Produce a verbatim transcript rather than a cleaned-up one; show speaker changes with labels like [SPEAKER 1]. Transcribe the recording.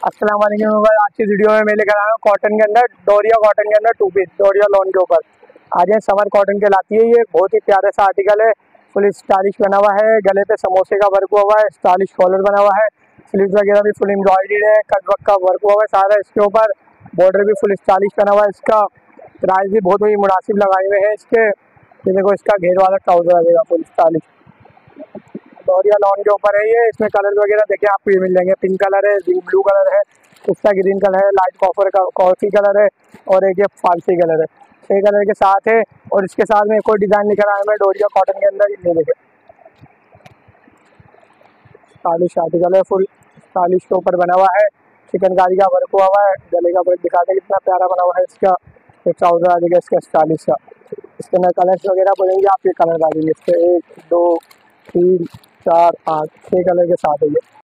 [SPEAKER 1] अस्सलाम वालेकुम। आज की वीडियो में मैं लेकर आया हूँ कॉटन के अंदर, डोरिया कॉटन के अंदर टू पीस डोरिया लॉन के ऊपर। आज ये समर कॉटन के लाती है। ये बहुत ही प्यारा सा आर्टिकल है, फुल स्टाइलिश बना हुआ है। गले पे समोसे का वर्क हुआ हुआ है, स्टाइलिश कॉलर बना हुआ है, स्लीव वगैरह भी फुल एम्ब्रॉयडरी है, कट वर्क का वर्क हुआ हुआ है सारा इसके ऊपर। बॉर्डर भी फुल स्टाइलिश बना हुआ है। इसका प्राइस भी बहुत ही मुनासिब लगाए हुए हैं इसके। ये देखो, इसका घेर वाला ट्राउजर आ जाएगा फुल स्टाइलिश, डोरिया लॉन के ऊपर है ये। इसमें कलर वगैरह देखिए आपको ये मिल जाएंगे। पिंक कलर है, ब्लू कलर है, इसका ग्रीन कलर है, लाइट कॉपर का कॉफी कलर है, और एक ये फारसी कलर है। छह कलर के साथ है। और इसके साथ में एक और डिजाइन लेकर आया मैं डोरिया कॉटन के अंदर। ये देखे, स्टाइलिश आर्टिकल है, फुल स्टाइलिश के ऊपर बना हुआ है। चिकनकारी का वर्क हुआ हुआ है। गले का वर्क दिखाते हैं कितना प्यारा बना हुआ है इसका। एक ट्राउजर आ जाएगा इसका स्टाइलिश का। इसके अंदर कलर्स वगैरह बोलेंगे आप, ये कलर आ जाएंगे इसके एक दो तीन चार आठ छः कलर के साथ है ये।